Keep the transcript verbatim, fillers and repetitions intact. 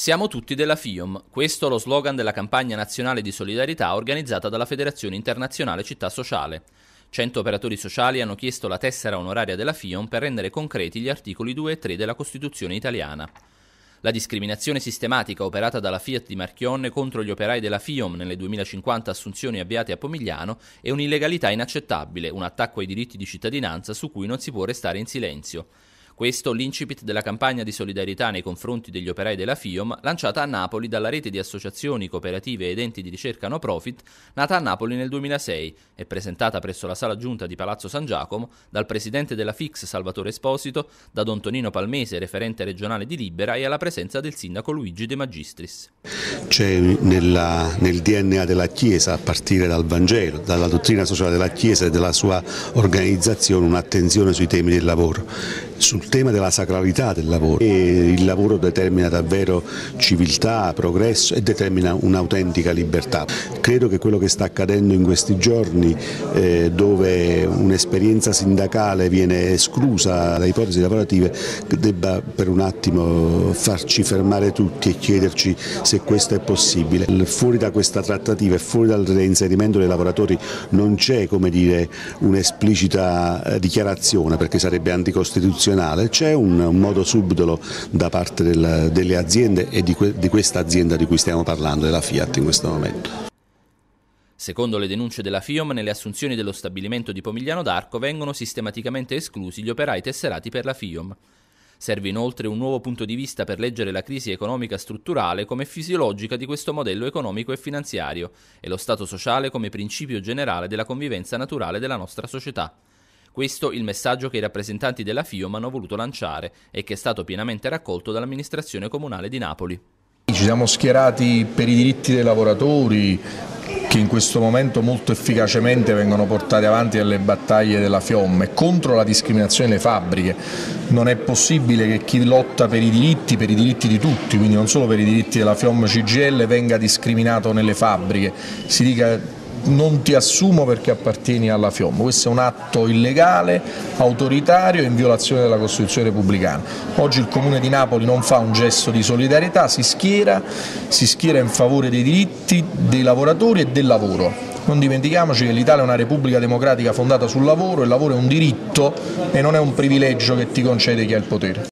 Siamo tutti della FIOM, questo lo slogan della campagna nazionale di solidarietà organizzata dalla Federazione Internazionale Città Sociale. Cento operatori sociali hanno chiesto la tessera onoraria della FIOM per rendere concreti gli articoli due e tre della Costituzione italiana. La discriminazione sistematica operata dalla Fiat di Marchionne contro gli operai della FIOM nelle duemilacinquanta assunzioni avviate a Pomigliano è un'illegalità inaccettabile, un attacco ai diritti di cittadinanza su cui non si può restare in silenzio. Questo l'incipit della campagna di solidarietà nei confronti degli operai della FIOM, lanciata a Napoli dalla rete di associazioni, cooperative ed enti di ricerca no profit, nata a Napoli nel duemilasei e presentata presso la sala giunta di Palazzo San Giacomo dal presidente della F I C S Salvatore Esposito, da Don Tonino Palmese, referente regionale di Libera, e alla presenza del sindaco Luigi De Magistris. C'è nella, nel D N A della Chiesa, a partire dal Vangelo, dalla dottrina sociale della Chiesa e della sua organizzazione, un'attenzione sui temi del lavoro, sul tema della sacralità del lavoro. E il lavoro determina davvero civiltà, progresso e determina un'autentica libertà. Credo che quello che sta accadendo in questi giorni, eh, dove un'esperienza sindacale viene esclusa da ipotesi lavorative, debba per un attimo farci fermare tutti e chiederci se questo è possibile. Fuori da questa trattativa e fuori dal reinserimento dei lavoratori non c'è, come dire, un'esplicita dichiarazione, perché sarebbe anticostituzionale. C'è un, un modo subdolo da parte del, delle aziende e di, que, di questa azienda di cui stiamo parlando, della Fiat in questo momento. Secondo le denunce della FIOM, nelle assunzioni dello stabilimento di Pomigliano d'Arco vengono sistematicamente esclusi gli operai tesserati per la FIOM. Serve inoltre un nuovo punto di vista per leggere la crisi economica strutturale come fisiologica di questo modello economico e finanziario e lo Stato sociale come principio generale della convivenza naturale della nostra società. Questo il messaggio che i rappresentanti della FIOM hanno voluto lanciare e che è stato pienamente raccolto dall'amministrazione comunale di Napoli. Ci siamo schierati per i diritti dei lavoratori, che in questo momento molto efficacemente vengono portati avanti dalle battaglie della FIOM, e contro la discriminazione nelle fabbriche. Non è possibile che chi lotta per i diritti, per i diritti di tutti, quindi non solo per i diritti della FIOM C G I L, venga discriminato nelle fabbriche, si dica non ti assumo perché appartieni alla FIOM. Questo è un atto illegale, autoritario e in violazione della Costituzione repubblicana. Oggi il Comune di Napoli non fa un gesto di solidarietà, si schiera, si schiera in favore dei diritti dei lavoratori e del lavoro. Non dimentichiamoci che l'Italia è una Repubblica democratica fondata sul lavoro, il lavoro è un diritto e non è un privilegio che ti concede chi ha il potere.